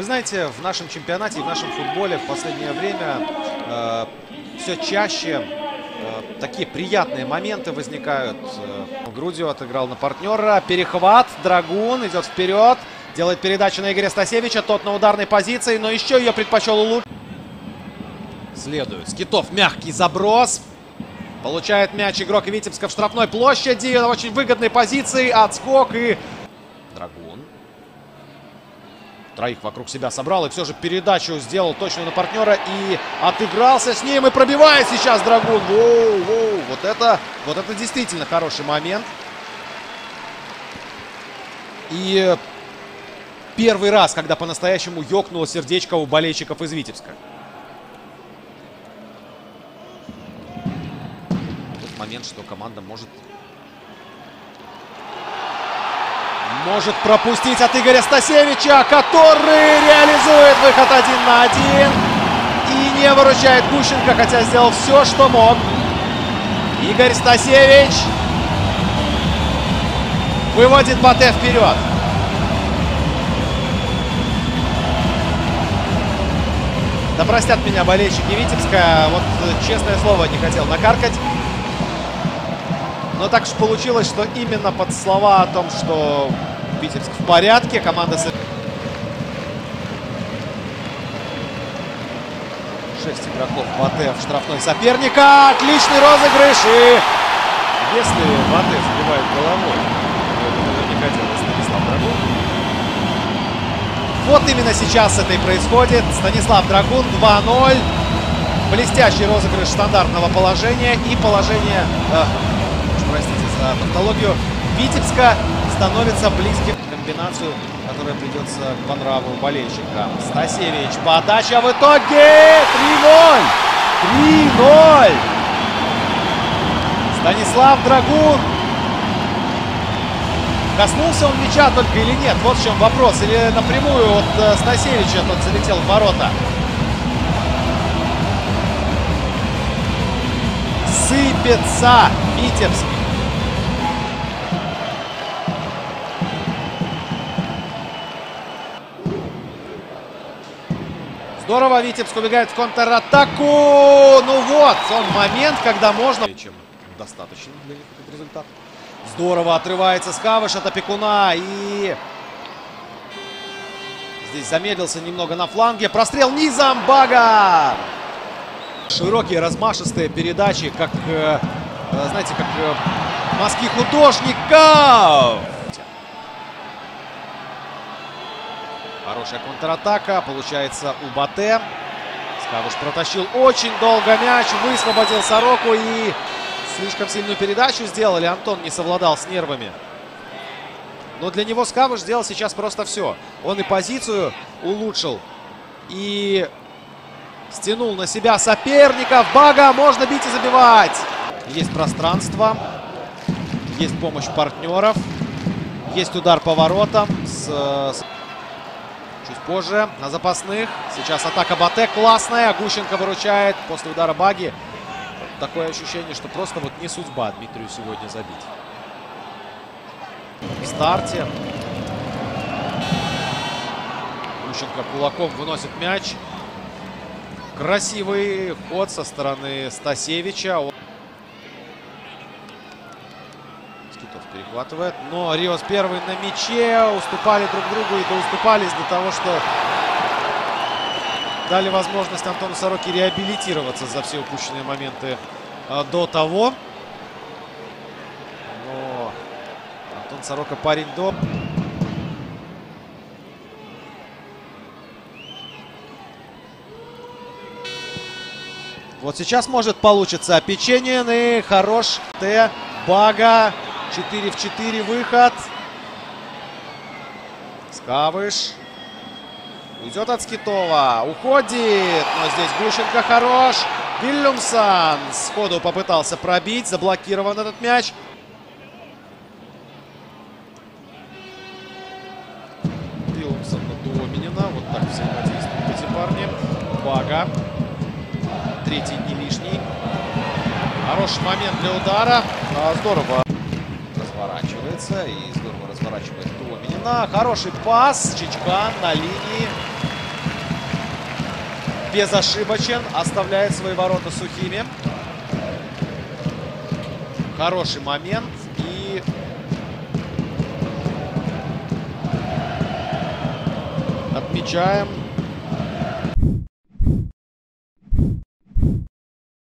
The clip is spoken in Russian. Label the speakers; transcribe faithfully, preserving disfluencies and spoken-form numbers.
Speaker 1: знаете, в нашем чемпионате и в нашем футболе в последнее время э, все чаще э, такие приятные моменты возникают. Э, грудью отыграл на партнера. Перехват. Драгун идет вперед. Делает передачу на Игоря Стасевича. Тот на ударной позиции, но еще ее предпочел улучшить. Следует. Скитов. Мягкий заброс. Получает мяч игрок Витебска в штрафной площади. На очень выгодной позиции. Отскок и... Драгун. Троих вокруг себя собрал и все же передачу сделал точно на партнера и отыгрался с ним и пробивает сейчас Драгун. Воу, воу, вот это, вот это действительно хороший момент. И первый раз, когда по-настоящему ёкнуло сердечко у болельщиков из Витебска. Тот момент, что команда может... Может пропустить от Игоря Стасевича, который реализует выход один на один. И не выручает Гущенко, хотя сделал все, что мог. Игорь Стасевич выводит Батэ вперед. Да простят меня болельщики Витебска. Вот, честное слово, не хотел накаркать. Но так уж получилось, что именно под слова о том, что Витебск в порядке, команда... Шесть игроков Батэ в штрафной соперника. Отличный розыгрыш. И если Батэ забивает головой, то это наверняка делает Станислав Драгун. Вот именно сейчас это и происходит. Станислав Драгун два ноль. Блестящий розыгрыш стандартного положения и положение... Э, простите за тавтологию. Витебска становится близким к комбинацию, которая придется по нраву болельщикам. Стасевич. Подача в итоге три ноль. три ноль. Станислав Драгун. Коснулся он мяча только или нет? Вот в чем вопрос. Или напрямую от Стасевича тот залетел в ворота. Сыпется Витебск. Здорово, Витебск убегает в контратаку. Ну вот, он момент, когда можно... Чем достаточно для них этот результат. Здорово отрывается Скавыш от опекуна. И здесь замедлился немного на фланге. Прострел низом. Бага. Широкие размашистые передачи, как, знаете, как мазки художников. Хорошая контратака получается у Батэ. Скавыш протащил очень долго мяч, высвободил Сороку и слишком сильную передачу сделали. Антон не совладал с нервами. Но для него Скавыш сделал сейчас просто все. Он и позицию улучшил, и стянул на себя соперников. Бага, можно бить и забивать. Есть пространство, есть помощь партнеров, есть удар по воротам с... Чуть позже на запасных. Сейчас атака Батэ классная. Гущенко выручает после удара Баги. Такое ощущение, что просто вот не судьба Дмитрию сегодня забить. В старте. Гущенко кулаком выносит мяч. Красивый ход со стороны Стасевича. Перехватывает, но Риос первый на мяче. Уступали друг другу и доуступались до того, что дали возможность Антону Сороке реабилитироваться за все упущенные моменты а, до того. Но Антон Сорока парень до. Вот сейчас может получиться Опеченин и хорош Т. Бага. четыре в четыре выход. Скавыш. Уйдет от Скитова. Уходит. Но здесь Гущенко хорош. Вильямсон сходу попытался пробить. Заблокирован этот мяч. Вильямсон на Дуоминина. Вот так взаимодействуют эти парни. Бага. Третий не лишний. Хороший момент для удара. Здорово. Разворачивается и здорово разворачивает Дуоминина. Хороший пас. Чичкан на линии. безошибочен, оставляет свои ворота сухими. Хороший момент. И отмечаем